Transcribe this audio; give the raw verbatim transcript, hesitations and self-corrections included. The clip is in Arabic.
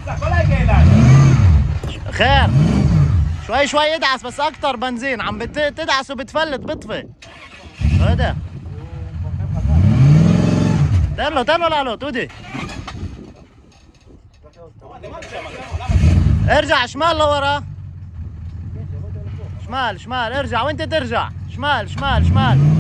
خير شوي شوي ادعس بس اكتر بنزين عم بتدعس وبتفلت بطفي هذا تنو تنو لالو تودي ارجع شمال لورا شمال شمال ارجع وانت ترجع شمال شمال شمال